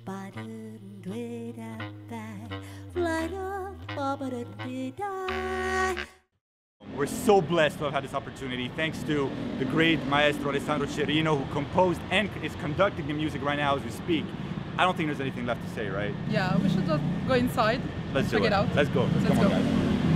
We're so blessed to have had this opportunity, thanks to the great maestro Alessandro Cerino, who composed and is conducting the music right now as we speak. I don't think there's anything left to say, right? Yeah, we should just go inside. Let's check it out. Let's go. Come on, guys.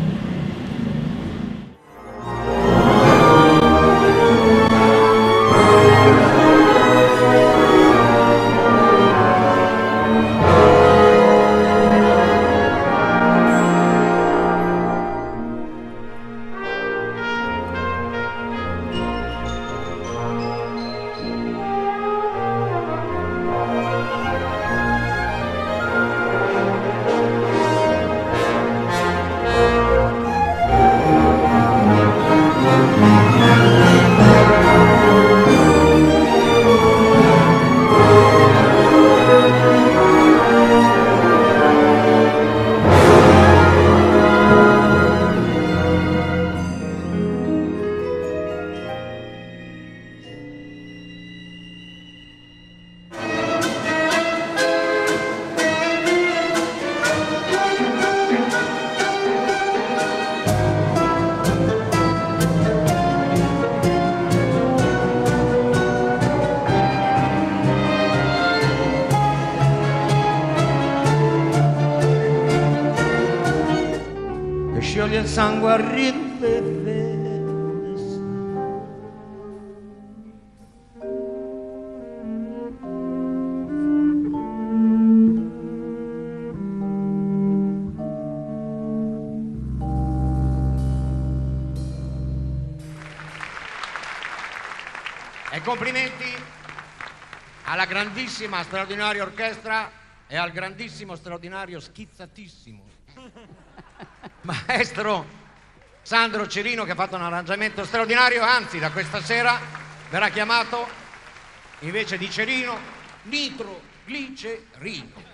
Scioglie il sangue a rivedersi. E complimenti alla grandissima, straordinaria orchestra e al grandissimo, straordinario, schizzatissimo maestro Sandro Cerino, che ha fatto un arrangiamento straordinario. Anzi, da questa sera verrà chiamato, invece di Cerino, Nitroglicerino.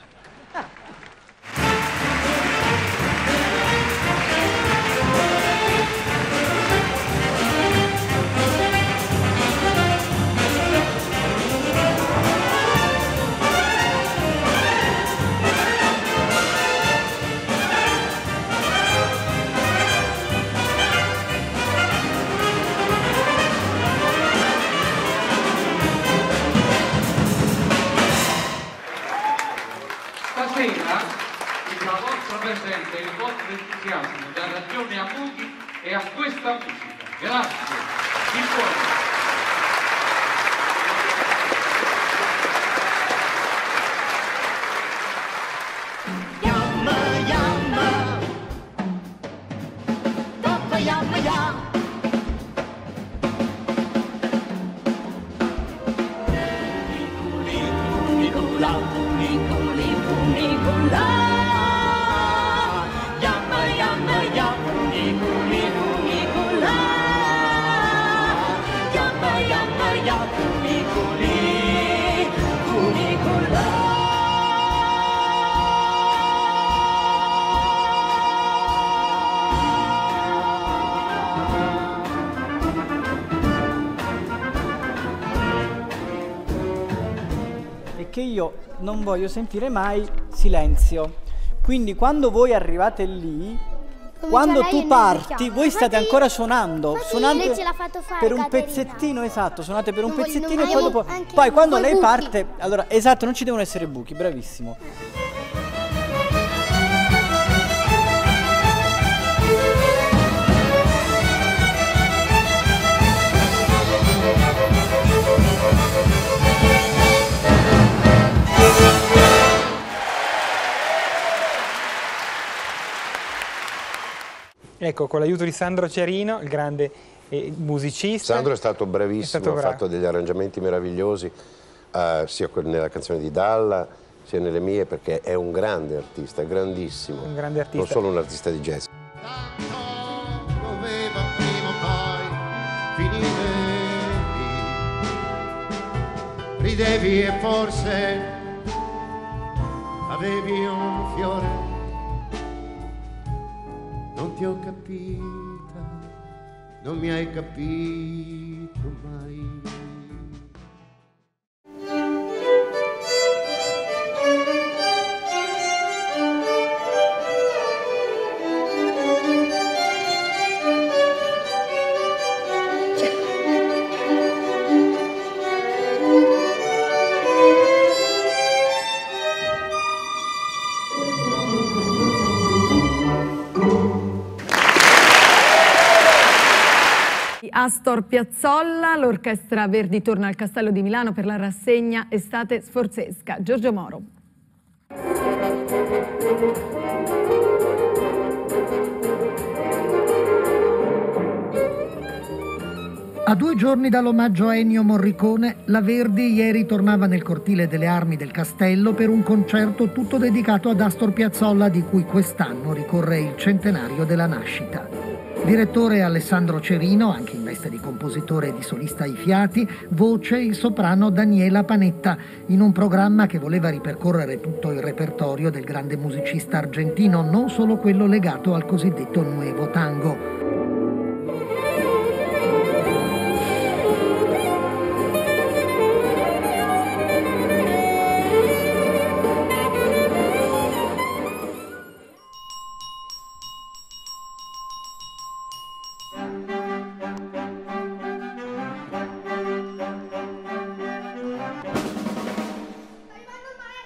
Stasera la vostra presenza e il vostro entusiasmo dà ragione a Muti e a questa musica. Grazie. Di cuore. Che io non voglio sentire mai silenzio, quindi quando voi arrivate lì, quando tu parti, voi state ancora suonando per un pezzettino, esatto, suonate per un pezzettino e poi dopo, poi quando lei parte, allora esatto, non ci devono essere buchi, bravissimo. Ecco, con l'aiuto di Sandro Cerino, il grande musicista. Sandro è stato bravissimo, ha fatto degli arrangiamenti meravigliosi, sia nella canzone di Dalla, sia nelle mie, perché è un grande artista, grandissimo. Un grande artista. Non solo un artista di jazz. Doveva prima o poi finire lì. Ridevi e forse avevi un fiore. Non ti ho capita, non mi hai capito mai. Astor Piazzolla, l'Orchestra Verdi torna al Castello di Milano per la rassegna Estate Sforzesca. Giorgio Moro. A 2 giorni dall'omaggio a Ennio Morricone, la Verdi ieri tornava nel cortile delle Armi del Castello per un concerto tutto dedicato ad Astor Piazzolla, di cui quest'anno ricorre il centenario della nascita. Direttore Alessandro Cerino, anche in veste di compositore e di solista ai fiati, voce il soprano Daniela Panetta, in un programma che voleva ripercorrere tutto il repertorio del grande musicista argentino, non solo quello legato al cosiddetto nuevo tango.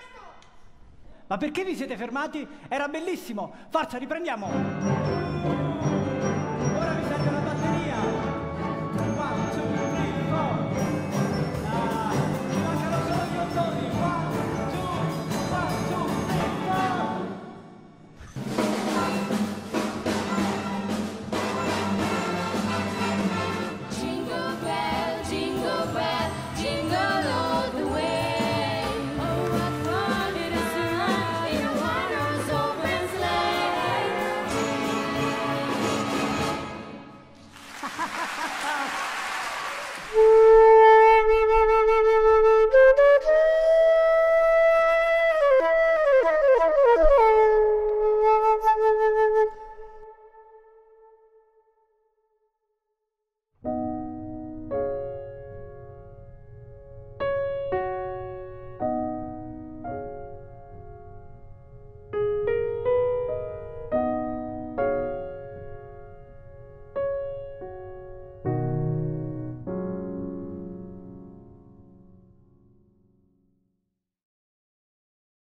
Ma perché vi siete fermati? Era bellissimo! Forza, riprendiamo!